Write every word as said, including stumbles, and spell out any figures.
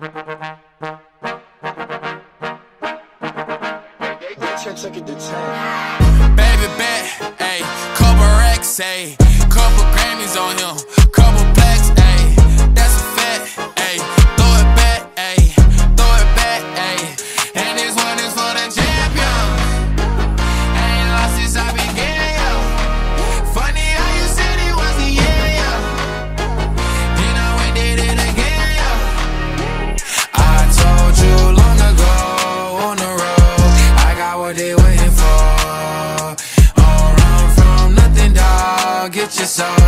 Baby bet, ayy, couple racks, ayy, couple Grammys on him, couple plaques, ayy, that's a fact, ayy, throw it back, ayy, throw it back, ayy, and this one is for the champion. Ain't lost since I began, yo. Funny how you said it was the year, yo. Then I went did it again, yo. I told you long ago on the road, I got what they waiting for. Don't run from nothing, dog. Get your soul.